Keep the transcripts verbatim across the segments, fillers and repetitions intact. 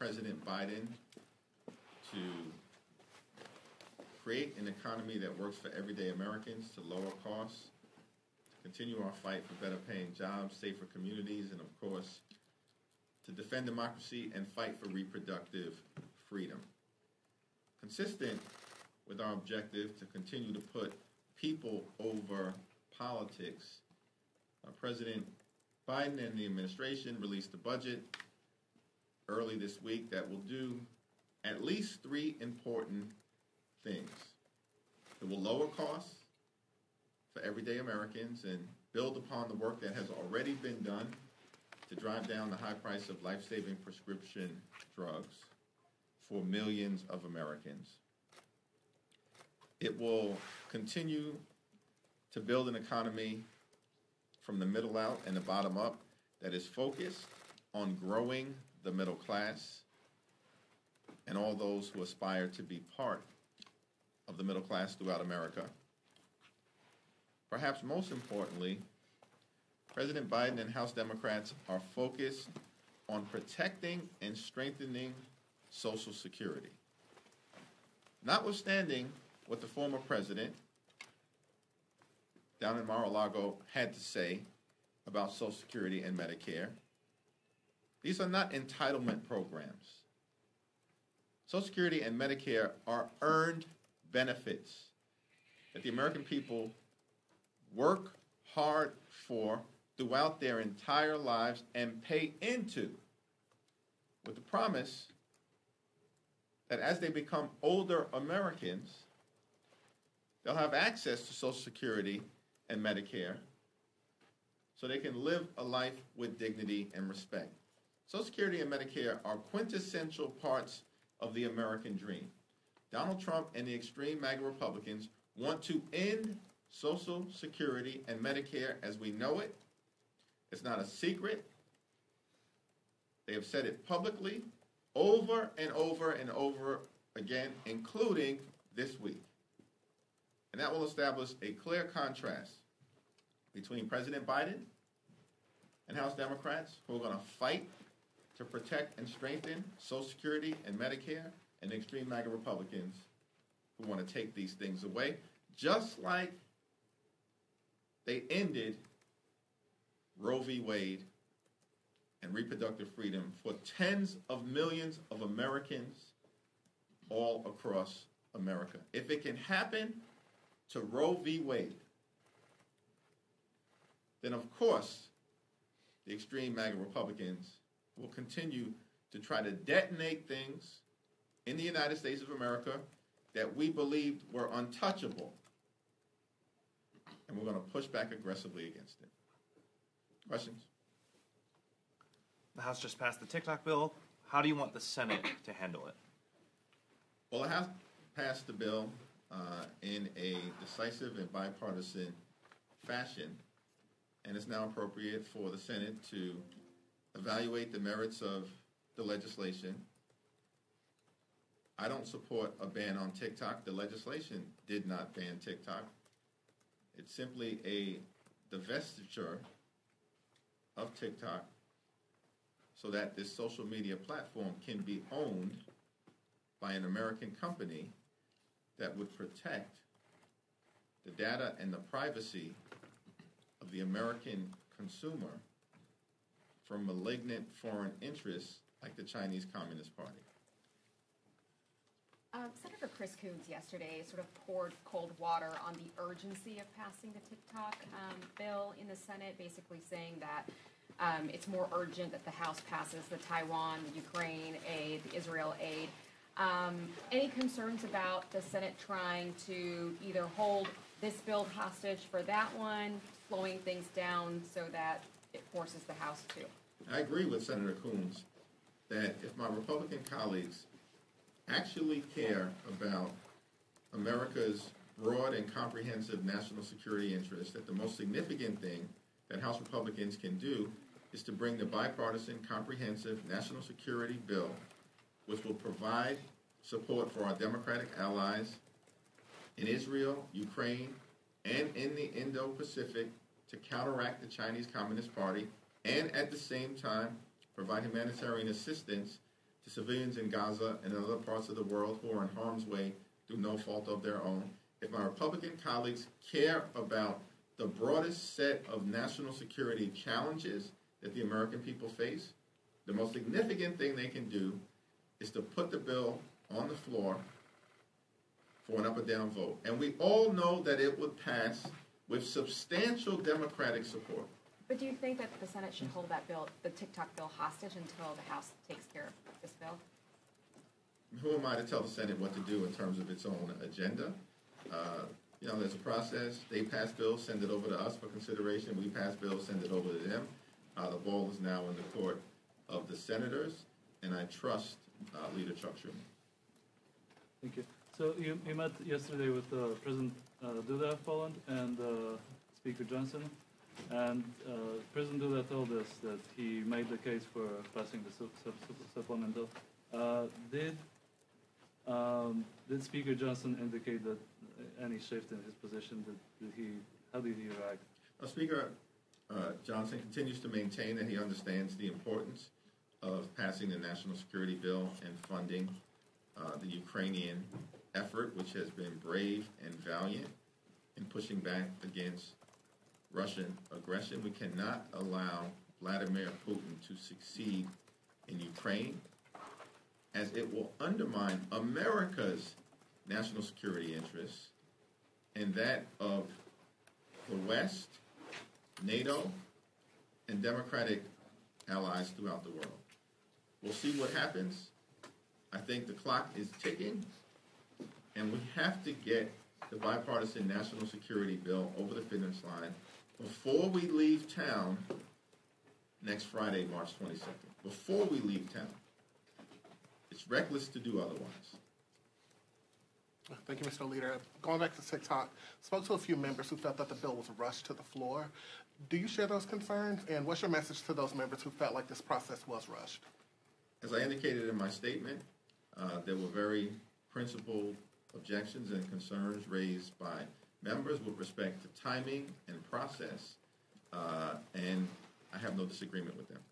President Biden to create an economy that works for everyday Americans, to lower costs, to continue our fight for better paying jobs, safer communities, and of course, to defend democracy and fight for reproductive freedom. Consistent with our objective to continue to put people over politics, uh, President Biden and the administration released a budget early this week that will do at least three important things. It will lower costs for everyday Americans and build upon the work that has already been done to drive down the high price of life-saving prescription drugs for millions of Amerians. It will continue to build an economy from the middle out and the bottom up that is focused on growing the middle class and all those who aspire to be part of the middle class throughout America. Perhaps most importantly, President Biden and House Democrats are focused on protecting and strengthening Social Security. Notwithstanding what the former president down in Mar-a-Lago had to say about Social Security and Medicare, these are not entitlement programs. Social Security and Medicare are earned benefits that the American people work hard for throughout their entire lives and pay into, with the promise that as they become older Americans, they'll have access to Social Security and Medicare so they can live a life with dignity and respect. Social Security and Medicare are quintessential parts of the American dream. Donald Trump and the extreme MAGA Republicans want to end Social Security and Medicare as we know it. It's not a secret. They have said it publicly over and over and over again, including this week. And that will establish a clear contrast between President Biden and House Democrats, who are going to fight to protect and strengthen Social Security and Medicare, and extreme MAGA Republicans who want to take these things away, just like they ended Roe v. Wade and reproductive freedom for tens of millions of Americans all across America. If it can happen to Roe v. Wade, then of course the extreme MAGA Republicans will continue to try to detonate things in the United States of America that we believed were untouchable. And we're going to push back aggressively against it. Questions? The House just passed the TikTok bill. How do you want the Senate to handle it? Well, the House passed the bill uh, in a decisive and bipartisan fashion, and it's now appropriate for the Senate to evaluate the merits of the legislation. I don't support a ban on TikTok. The legislation did not ban TikTok. It's simply a divestiture of TikTok so that this social media platform can be owned by an American company that would protect the data and the privacy of the American consumer from malignant foreign interests like the Chinese Communist Party. Um, Senator Chris Coons yesterday sort of poured cold water on the urgency of passing the TikTok um, bill in the Senate, basically saying that um, it's more urgent that the House passes the Taiwan, the Ukraine aid, the Israel aid. Um, any concerns about the Senate trying to either hold this bill hostage for that one, slowing things down so that it forces the House to? I agree with Senator Coons that if my Republican colleagues actually care about America's broad and comprehensive national security interests, that the most significant thing that House Republicans can do is to bring the bipartisan, comprehensive national security bill, which will provide support for our democratic allies in Israel, Ukraine, and in the Indo-Pacific to counteract the Chinese Communist Party, and at the same time provide humanitarian assistance to civilians in Gaza and in other parts of the world who are in harm's way through no fault of their own. If my Republican colleagues care about the broadest set of national security challenges that the American people face, the most significant thing they can do is to put the bill on the floor for an up or down vote. And we all know that it would pass with substantial Democratic support. But do you think that the Senate should hold that bill, the TikTok bill, hostage until the House takes care of this bill? Who am I to tell the Senate what to do in terms of its own agenda? Uh, you know, there's a process. They pass bills, send it over to us for consideration. We pass bills, send it over to them. Uh, the ball is now in the court of the senators, and I trust uh, Leader Chuck Schumer. Thank you. So you, you met yesterday with uh, President uh, Duda of Poland and uh, Speaker Johnson, and uh, President Duda told us that he made the case for passing the sub sub sub supplemental. Uh, did um, did Speaker Johnson indicate that any shift in his position? Did, did he? How did he react? Well, Speaker uh, Johnson continues to maintain that he understands the importance of passing the national security bill and funding uh, the Ukrainian effort, which has been brave and valiant in pushing back against Russian aggression. We cannot allow Vladimir Putin to succeed in Ukraine, as it will undermine America's national security interests and that of the West, NATO, and democratic allies throughout the world. We'll see what happens. I think the clock is ticking, and we have to get the bipartisan national security bill over the finish line before we leave town next Friday, March twenty-second. Before we leave town. It's reckless to do otherwise. Thank you, Mister Leader. Going back to TikTok, spoke to a few members who felt that the bill was rushed to the floor. Do you share those concerns? And what's your message to those members who felt like this process was rushed? As I indicated in my statement, uh, there were very principled objections and concerns raised by members with respect to timing and process, uh, and I have no disagreement with them.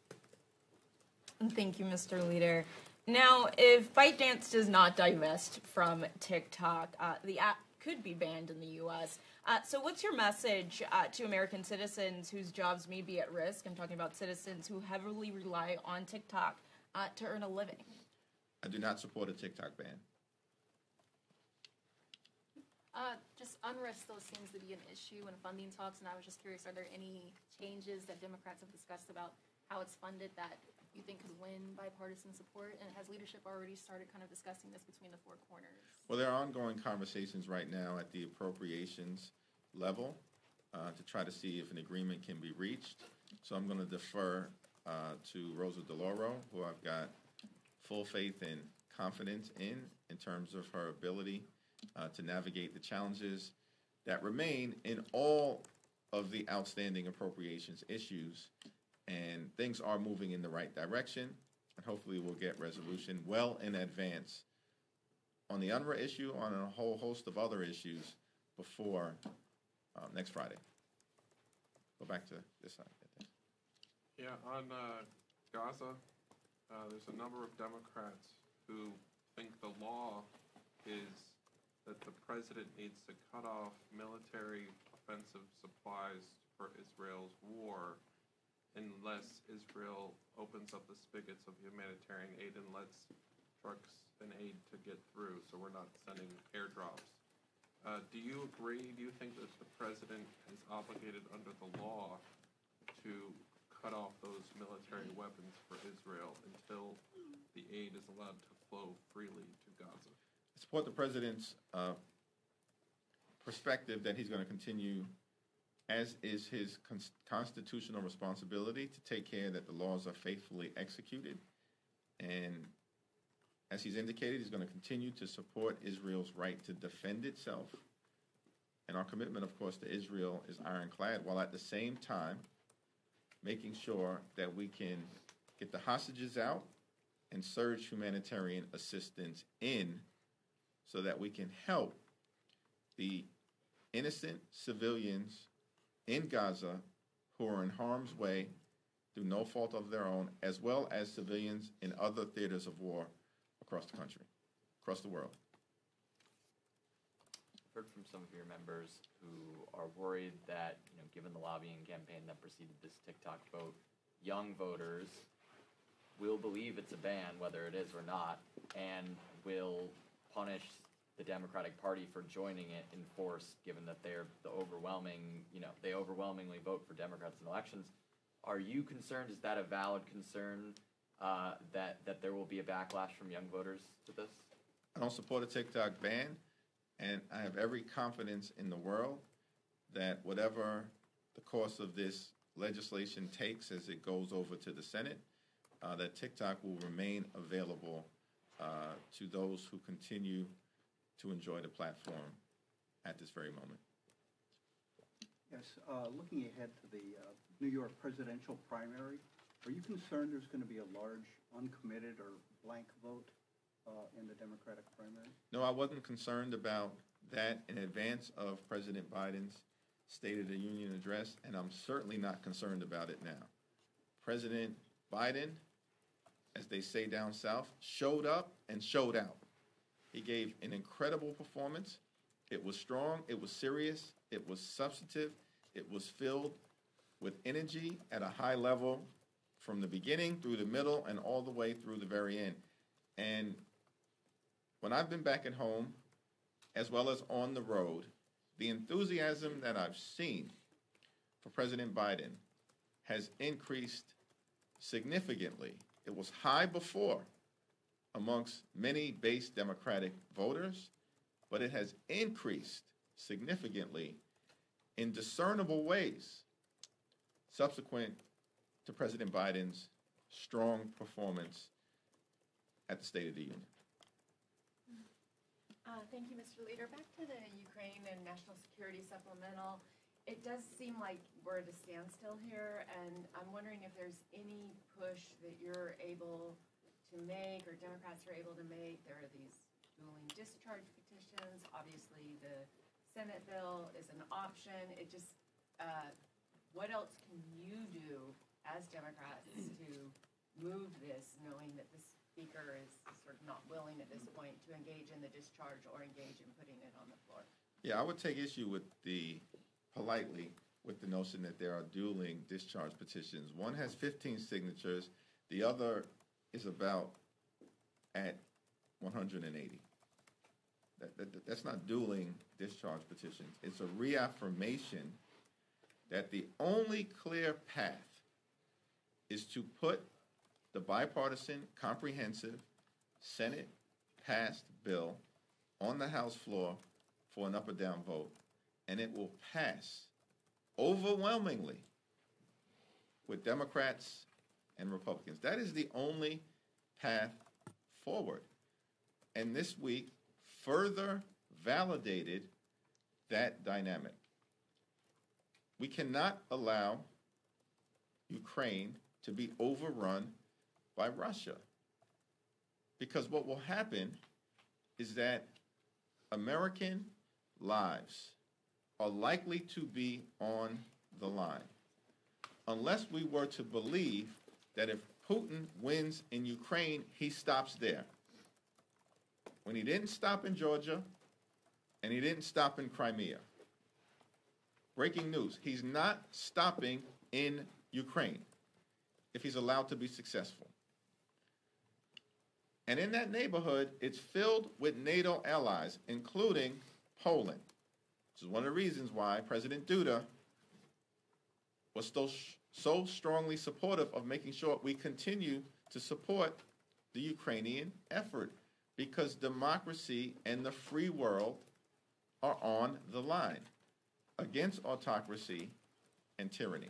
Thank you, Mister Leader. Now, if ByteDance does not divest from TikTok, uh, the app could be banned in the U S Uh, so what's your message uh, to American citizens whose jobs may be at risk? I'm talking about citizens who heavily rely on TikTok uh, to earn a living. I do not support a TikTok ban. Uh, just unrest still seems to be an issue in funding talks, and I was just curious, are there any changes that Democrats have discussed about how it's funded that you think could win bipartisan support? And has leadership already started kind of discussing this between the four corners? Well, there are ongoing conversations right now at the appropriations level uh, to try to see if an agreement can be reached. So I'm going to defer uh, to Rosa DeLauro, who I've got full faith and confidence in, in terms of her ability uh, to navigate the challenges that remain in all of the outstanding appropriations issues. And things are moving in the right direction, and hopefully we'll get resolution well in advance on the UNRWA issue, on a whole host of other issues before uh, next Friday. Go back to this side. Yeah, on uh, Gaza, uh, there's a number of Democrats who think the law is that the president needs to cut off military offensive supplies for Israel's war unless Israel opens up the spigots of humanitarian aid and lets trucks and aid to get through, so we're not sending airdrops. Uh, do you agree? Do you think that the president is obligated under the law to cut off those military weapons for Israel until the aid is allowed to flow freely to Gaza? I support the president's uh, perspective that he's going to continue, as is his con constitutional responsibility, to take care that the laws are faithfully executed. And as he's indicated, he's going to continue to support Israel's right to defend itself. And our commitment, of course, to Israel is ironclad, while at the same time making sure that we can get the hostages out and surge humanitarian assistance in so that we can help the innocent civilians in Gaza who are in harm's way through no fault of their own, as well as civilians in other theaters of war across the country, across the world. Heard from some of your members who are worried that, you know, given the lobbying campaign that preceded this TikTok vote, young voters will believe it's a ban, whether it is or not, and will punish the Democratic Party for joining it in force, given that they're the overwhelming, you know, they overwhelmingly vote for Democrats in elections. Are you concerned? Is that a valid concern uh, that that there will be a backlash from young voters to this? I don't support a TikTok ban, and I have every confidence in the world that whatever the course of this legislation takes as it goes over to the Senate, uh, that TikTok will remain available uh, to those who continue to enjoy the platform at this very moment. Yes, uh, looking ahead to the uh, New York presidential primary, are you concerned there's going to be a large uncommitted or blank vote uh, in the Democratic primary? No, I wasn't concerned about that in advance of President Biden's State of the Union address, and I'm certainly not concerned about it now. President Biden, as they say down south, showed up and showed out. He gave an incredible performance. It was strong, it was serious, it was substantive, it was filled with energy at a high level from the beginning through the middle and all the way through the very end. And when I've been back at home, as well as on the road, the enthusiasm that I've seen for President Biden has increased significantly. It was high before amongst many base Democratic voters, but it has increased significantly in discernible ways subsequent to President Biden's strong performance at the State of the Union. Uh, thank you, Mister Leader. Back to the Ukraine and national security supplemental. It does seem like we're at a standstill here, and I'm wondering if there's any push that you're able to make or Democrats are able to make. There are these dueling discharge petitions. Obviously, the Senate bill is an option. It just, uh, what else can you do as Democrats to move this, knowing that the Speaker is sort of not willing at this point to engage in the discharge or engage in putting it on the floor? Yeah, I would take issue with the, politely, with the notion that there are dueling discharge petitions. One has fifteen signatures, the other is about at one hundred eighty. That, that, that's not dueling discharge petitions. It's a reaffirmation that the only clear path is to put the bipartisan, comprehensive, Senate-passed bill on the House floor for an up or down vote, and it will pass overwhelmingly with Democrats and Republicans. That is the only path forward. And this week further validated that dynamic. We cannot allow Ukraine to be overrun by Russia, because what will happen is that American lives are likely to be on the line unless we were to believe that if Putin wins in Ukraine, he stops there. When he didn't stop in Georgia and he didn't stop in Crimea. Breaking news, he's not stopping in Ukraine if he's allowed to be successful. And in that neighborhood, it's filled with NATO allies, including Poland, which is one of the reasons why President Duda was so, so strongly supportive of making sure we continue to support the Ukrainian effort, because democracy and the free world are on the line against autocracy and tyranny.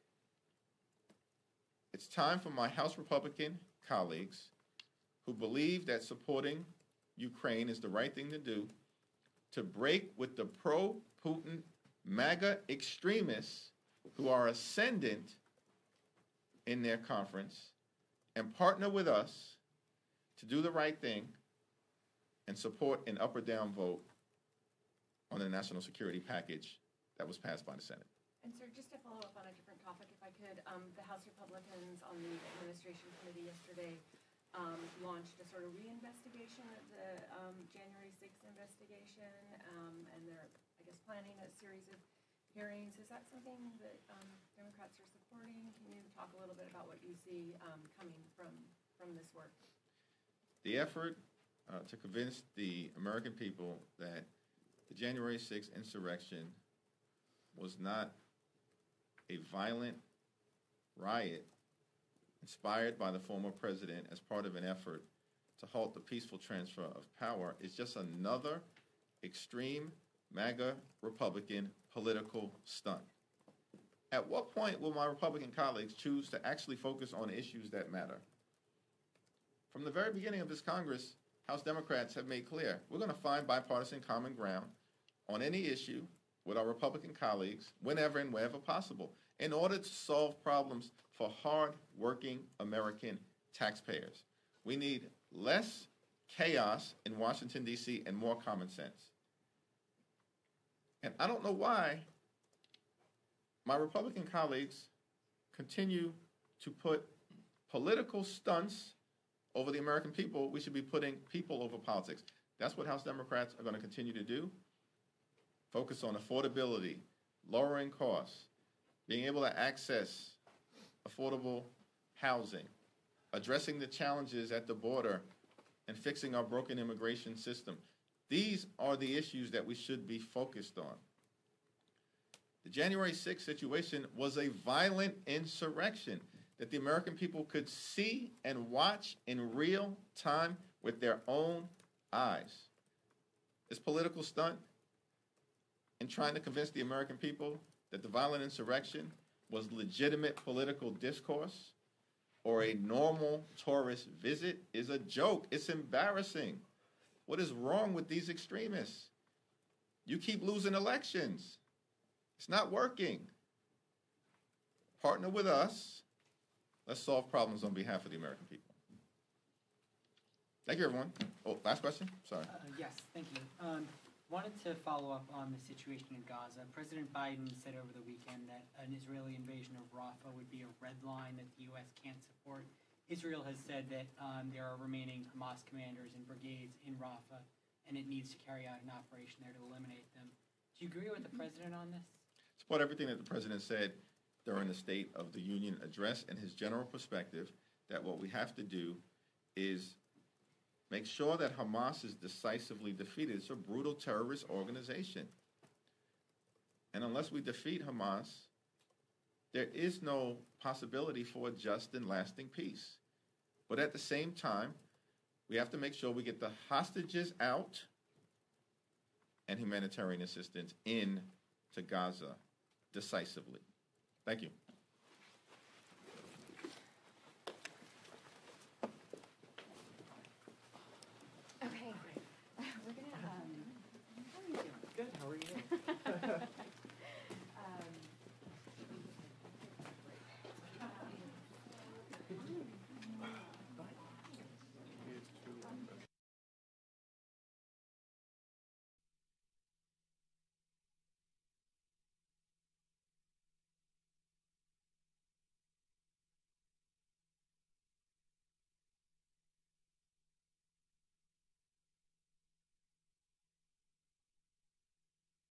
It's time for my House Republican colleagues who believe that supporting Ukraine is the right thing to do to break with the pro-Putin MAGA extremists who are ascendant in their conference and partner with us to do the right thing and support an up or down vote on the national security package that was passed by the Senate. And sir, just to follow up on a different topic, if I could, um, the House Republicans on the Administration Committee yesterday um, launched a sort of reinvestigation of the um, January sixth investigation, um, and they're, I guess, planning a series of hearings. Is that something that um, Democrats are supporting? Can you talk a little bit about what you see um, coming from, from this work? The effort uh, to convince the American people that the January sixth insurrection was not a violent riot inspired by the former president as part of an effort to halt the peaceful transfer of power is just another extreme MAGA Republican political stunt. At what point will my Republican colleagues choose to actually focus on issues that matter? From the very beginning of this Congress, House Democrats have made clear we're going to find bipartisan common ground on any issue with our Republican colleagues whenever and wherever possible in order to solve problems for hard-working American taxpayers. We need less chaos in Washington, D C and more common sense. And I don't know why my Republican colleagues continue to put political stunts over the American people. We should be putting people over politics. That's what House Democrats are going to continue to do. Focus on affordability, lowering costs, being able to access affordable housing, addressing the challenges at the border, and fixing our broken immigration system. These are the issues that we should be focused on. The January sixth situation was a violent insurrection that the American people could see and watch in real time with their own eyes. This political stunt in trying to convince the American people that the violent insurrection was legitimate political discourse or a normal tourist visit is a joke. It's embarrassing. What is wrong with these extremists? You keep losing elections. It's not working. Partner with us. Let's solve problems on behalf of the American people. Thank you, everyone. Oh, last question? Sorry. Uh, yes, thank you. Um, wanted to follow up on the situation in Gaza. President Biden said over the weekend that an Israeli invasion of Rafah would be a red line that the U S can't support. Israel has said that um, there are remaining Hamas commanders and brigades in Rafah, and it needs to carry out an operation there to eliminate them. Do you agree with the president on this? Support everything that the president said during the State of the Union address and his general perspective that what we have to do is make sure that Hamas is decisively defeated. It's a brutal terrorist organization. And unless we defeat Hamas, there is no possibility for a just and lasting peace. But at the same time, we have to make sure we get the hostages out and humanitarian assistance in to Gaza decisively. Thank you.